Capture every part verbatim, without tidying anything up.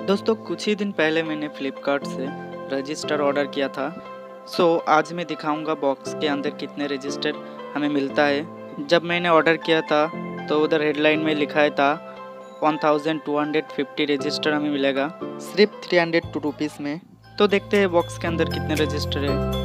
दोस्तों कुछ ही दिन पहले मैंने फ्लिपकार्ट से रजिस्टर ऑर्डर किया था। सो आज मैं दिखाऊंगा बॉक्स के अंदर कितने रजिस्टर हमें मिलता है। जब मैंने ऑर्डर किया था तो उधर हेडलाइन में लिखा था one thousand two hundred fifty register हमें मिलेगा सिर्फ थ्री हंड्रेड टू रुपीज़ में। तो देखते हैं बॉक्स के अंदर कितने रजिस्टर है।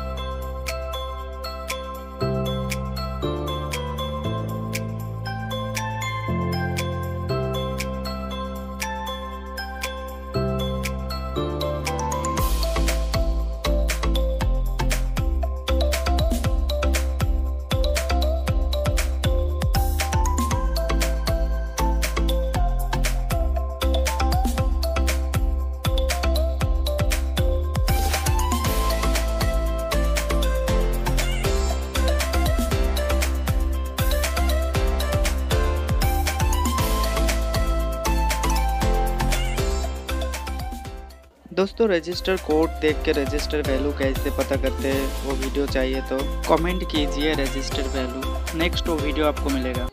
दोस्तों रजिस्टर कोड देख के रजिस्टर वैल्यू कैसे पता करते हैं वो वीडियो चाहिए तो कमेंट कीजिए रजिस्टर वैल्यू। नेक्स्ट वो वीडियो आपको मिलेगा।